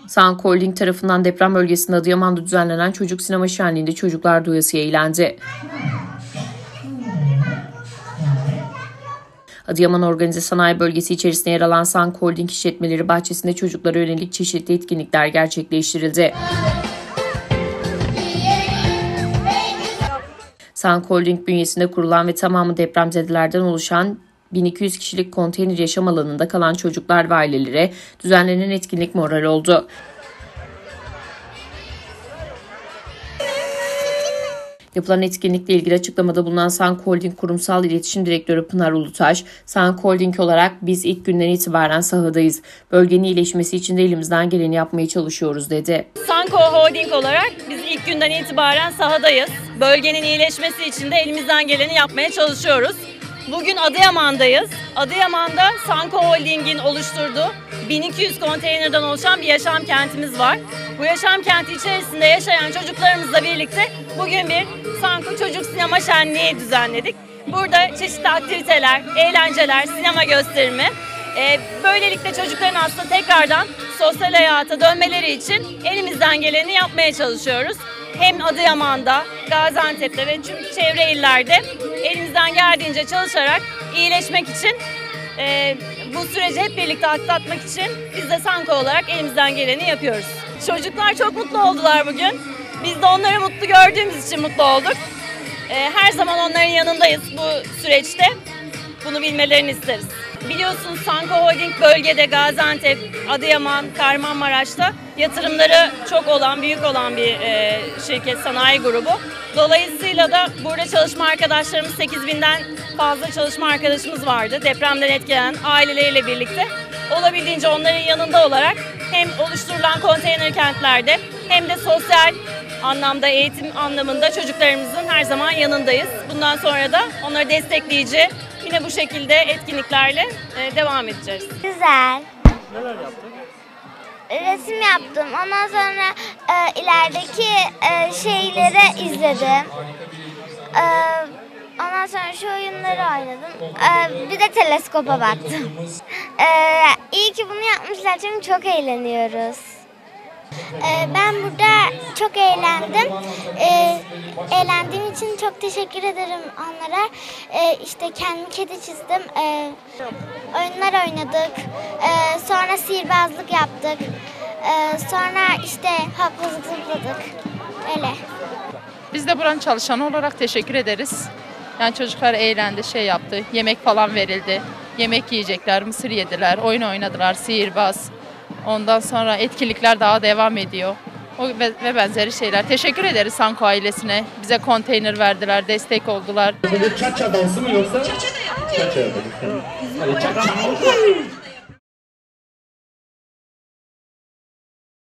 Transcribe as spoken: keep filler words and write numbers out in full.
Sanko Holding tarafından deprem bölgesinde Adıyaman'da düzenlenen çocuk sinema şenliğinde çocuklar doyasıya eğlendi. Adıyaman Organize Sanayi Bölgesi içerisinde yer alan Sanko Holding işletmeleri bahçesinde çocuklara yönelik çeşitli etkinlikler gerçekleştirildi. Sanko Holding bünyesinde kurulan ve tamamı depremzedelerden oluşan bin iki yüz kişilik konteyner yaşam alanında kalan çocuklar ve ailelere düzenlenen etkinlik moral oldu. Yapılan etkinlikle ilgili açıklamada bulunan Sanko Holding Kurumsal İletişim Direktörü Pınar Ulutaş, Sanko Holding olarak biz ilk günden itibaren sahadayız. Bölgenin iyileşmesi için de elimizden geleni yapmaya çalışıyoruz dedi. Sanko Holding olarak biz ilk günden itibaren sahadayız. Bölgenin iyileşmesi için de elimizden geleni yapmaya çalışıyoruz. Bugün Adıyaman'dayız. Adıyaman'da Sanko Holding'in oluşturduğu bin iki yüz konteynerden oluşan bir yaşam kentimiz var. Bu yaşam kenti içerisinde yaşayan çocuklarımızla birlikte bugün bir Sanko Çocuk Sinema Şenliği düzenledik. Burada çeşitli aktiviteler, eğlenceler, sinema gösterimi. Böylelikle çocukların aslında tekrardan sosyal hayata dönmeleri için elimizden geleni yapmaya çalışıyoruz. Hem Adıyaman'da, Gaziantep'te ve tüm çevre illerde elimizden geldiğince çalışarak iyileşmek için, e, bu süreci hep birlikte atlatmak için biz de Sanko olarak elimizden geleni yapıyoruz. Çocuklar çok mutlu oldular bugün. Biz de onları mutlu gördüğümüz için mutlu olduk. E, her zaman onların yanındayız bu süreçte. Bunu bilmelerini isteriz. Biliyorsunuz Sanko Holding bölgede Gaziantep, Adıyaman, Kahramanmaraş'ta yatırımları çok olan, büyük olan bir e, şirket, sanayi grubu. Dolayısıyla da burada çalışma arkadaşlarımız sekiz binden fazla çalışma arkadaşımız vardı. Depremden etkilenen aileleriyle birlikte olabildiğince onların yanında olarak hem oluşturulan konteyner kentlerde hem de sosyal anlamda, eğitim anlamında çocuklarımızın her zaman yanındayız. Bundan sonra da onları destekleyici yine bu şekilde etkinliklerle e, devam edeceğiz. Güzel. Neler yaptın? Resim yaptım. Ondan sonra e, ilerideki e, şeyleri izledim. E, ondan sonra şu oyunları oynadım. E, bir de teleskopa baktım. E, iyi ki bunu yapmışlar çünkü çok eğleniyoruz. Ben burada çok eğlendim. Eğlendiğim için çok teşekkür ederim onlara. İşte kendim kedi çizdim. Oyunlar oynadık. Sonra sihirbazlık yaptık. Sonra işte hopladık zıpladık. Öyle. Biz de buranın çalışanı olarak teşekkür ederiz. Yani çocuklar eğlendi, şey yaptı. Yemek falan verildi. Yemek yiyecekler, mısır yediler, oyun oynadılar, sihirbaz. Ondan sonra etkinlikler daha devam ediyor. O ve, ve benzeri şeyler. Teşekkür ederiz Sanko ailesine. Bize konteyner verdiler, destek oldular. Çaça dansı mı yoksa? Çaça da yaptık. Çaça yaptık.